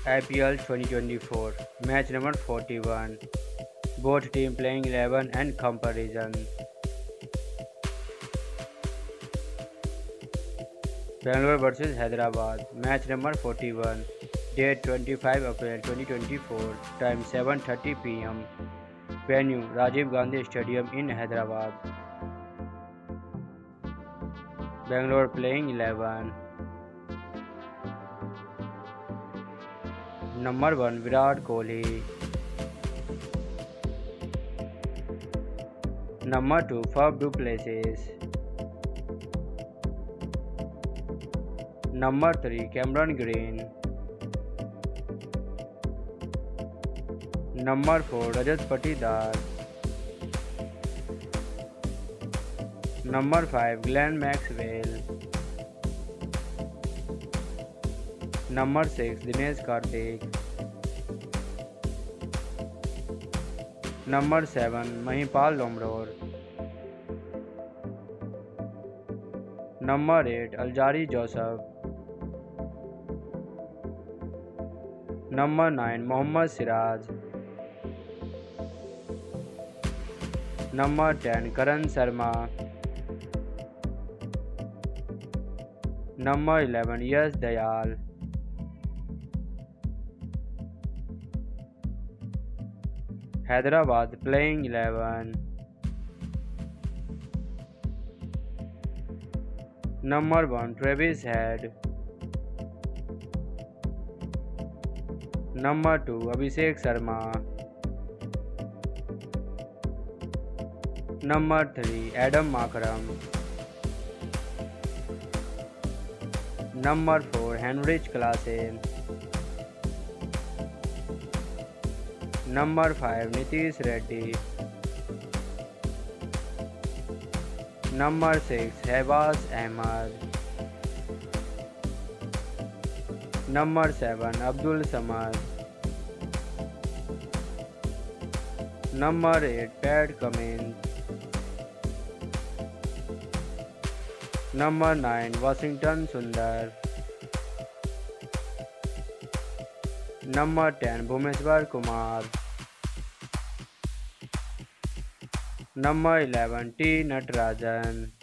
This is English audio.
IPL 2024, match number 41. Both team playing 11 and comparison. Bangalore versus Hyderabad, match number 41. Date 25 April 2024, time 7:30 p.m. Venue Rajiv Gandhi Stadium in Hyderabad. Bangalore playing 11. Number 1 Virat Kohli. Number 2 Faf du Plessis. Number 3 Cameron Green. Number 4 Rajat Patidar. Number 5 Glenn Maxwell. Number 6 Dinesh Karthik. Number 7 Mahipal Lomror. Number 8 Aljari Joseph. Number 9 Mohammad Siraj. Number 10 Karan Sharma. Number 11 Yash Dayal. Hyderabad playing 11. Number 1 Travis Head. Number 2 Abhishek Sharma. Number 3 Adam Makram. Number 4 Henrich Klaasen. Number 5 Nitish Reddy. Number 6 Shahbaz Ahmed. Number 7 Abdul Samad. Number 8 Pat Cummins. Number 9 Washington Sundar. Number 10 Bhumeshwar Kumar. Number 11 T Natarajan.